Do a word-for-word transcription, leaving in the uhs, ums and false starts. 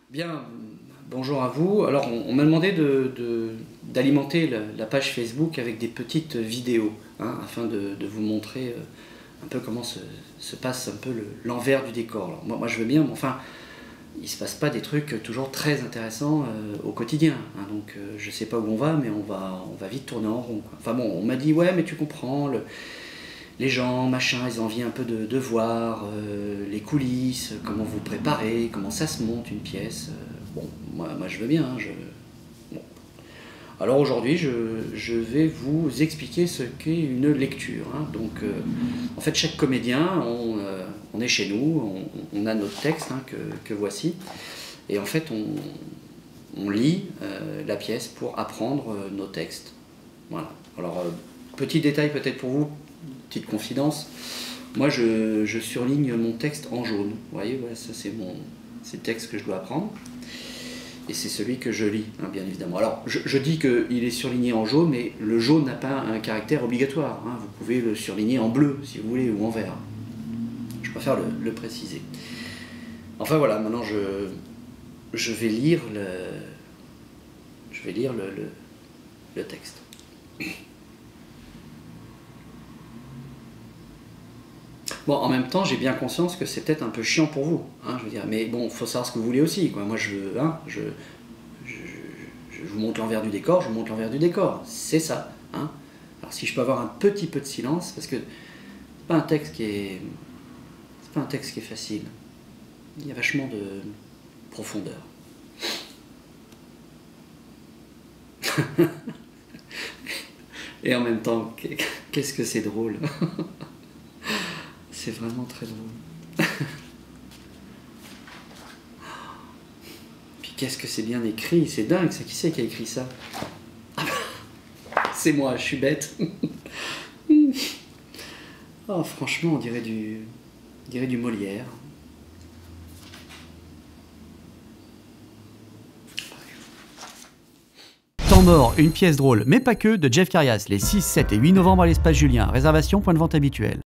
Bien, bonjour à vous. Alors, on, on m'a demandé de, de, d'alimenter la, la page Facebook avec des petites vidéos, hein, afin de, de vous montrer euh, un peu comment se, se passe un peu le, l'envers du décor. Alors, moi, moi, je veux bien, mais enfin, il ne se passe pas des trucs toujours très intéressants euh, au quotidien. Hein, donc, euh, je ne sais pas où on va, mais on va, on va vite tourner en rond, quoi. Enfin bon, on m'a dit, ouais, mais tu comprends, le, les gens, machin, ils ont envie un peu de, de voir euh, les coulisses, comment vous préparez, comment ça se monte une pièce. Euh, bon, moi, moi je veux bien. Hein, je... bon. Alors aujourd'hui, je, je vais vous expliquer ce qu'est une lecture. Hein. Donc, euh, en fait, chaque comédien, on, euh, on est chez nous, on, on a notre texte hein, que, que voici, et en fait, on, on lit euh, la pièce pour apprendre euh, nos textes. Voilà. Alors, euh, petit détail peut-être pour vous. Petite confidence, moi je, je surligne mon texte en jaune. Vous voyez, voilà, ça c'est mon c'est le texte que je dois apprendre. Et c'est celui que je lis, hein, bien évidemment. Alors je, je dis qu'il est surligné en jaune, mais le jaune n'a pas un caractère obligatoire. Hein. Vous pouvez le surligner en bleu, si vous voulez, ou en vert. Je préfère le, le préciser. Enfin voilà, maintenant je, je vais lire le, je vais lire le, le, le texte. Bon, en même temps, j'ai bien conscience que c'est peut-être un peu chiant pour vous, hein, je veux dire. Mais bon, il faut savoir ce que vous voulez aussi, quoi. Moi, je, hein, je, je, je, je vous montre l'envers du décor, je vous montre l'envers du décor. C'est ça, hein. Alors, si je peux avoir un petit peu de silence, parce que c'est pas un texte qui est, c'est pas un texte qui est facile. Il y a vachement de profondeur. Et en même temps, qu'est-ce que c'est drôle. C'est vraiment très drôle. Puis qu'est-ce que c'est bien écrit, c'est dingue, c'est qui c'est qui a écrit ça? C'est moi, je suis bête. Oh, franchement, on dirait du, on dirait du Molière. Temps mort, une pièce drôle, mais pas que, de Jeff Carias, les six, sept et huit novembre à l'Espace Julien. Réservation, point de vente habituel.